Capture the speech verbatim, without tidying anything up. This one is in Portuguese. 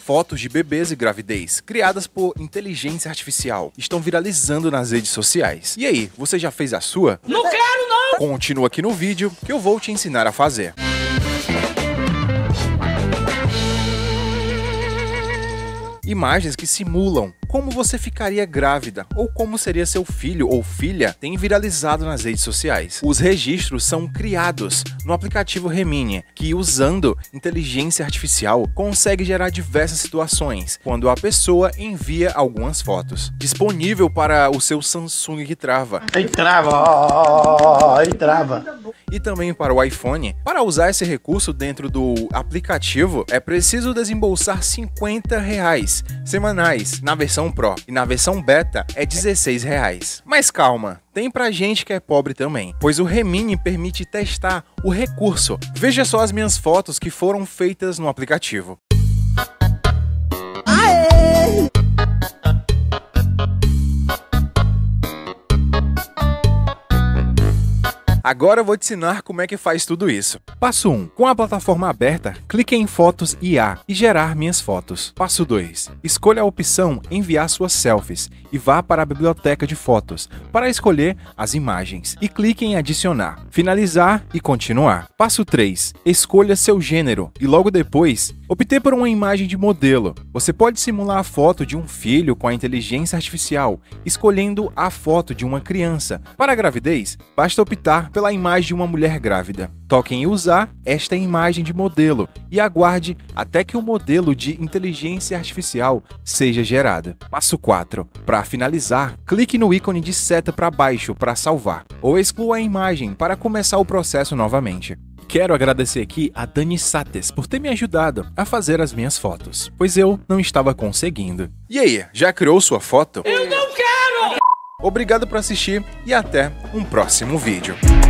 fotos de bebês e gravidez, criadas por inteligência artificial, estão viralizando nas redes sociais. E aí, você já fez a sua? Não quero, não! Continua aqui no vídeo que eu vou te ensinar a fazer. Imagens que simulam como você ficaria grávida ou como seria seu filho ou filha têm viralizado nas redes sociais. Os registros são criados no aplicativo Remini, que usando inteligência artificial consegue gerar diversas situações quando a pessoa envia algumas fotos. Disponível para o seu Samsung que trava. Aí trava, aí trava. E também para o iPhone. Para usar esse recurso dentro do aplicativo, é preciso desembolsar cinquenta reais semanais na versão Pro, e na versão Beta é dezesseis reais. Mas calma, tem pra gente que é pobre também, pois o Remini permite testar o recurso. Veja só as minhas fotos que foram feitas no aplicativo. Aê! Agora eu vou te ensinar como é que faz tudo isso. Passo um. Com a plataforma aberta, clique em Fotos I A e gerar minhas fotos. Passo dois. Escolha a opção Enviar suas selfies e vá para a biblioteca de fotos para escolher as imagens e clique em Adicionar, Finalizar e Continuar. Passo três. Escolha seu gênero e logo depois, opte por uma imagem de modelo. Você pode simular a foto de um filho com a inteligência artificial, escolhendo a foto de uma criança. Para a gravidez, basta optar pela imagem de uma mulher grávida. Toque em usar esta imagem de modelo e aguarde até que o modelo de inteligência artificial seja gerado. Passo quatro. Para finalizar, clique no ícone de seta para baixo para salvar, ou exclua a imagem para começar o processo novamente. Quero agradecer aqui a Dani Sates por ter me ajudado a fazer as minhas fotos, pois eu não estava conseguindo. E aí, já criou sua foto? Eu não quero! Obrigado por assistir e até um próximo vídeo.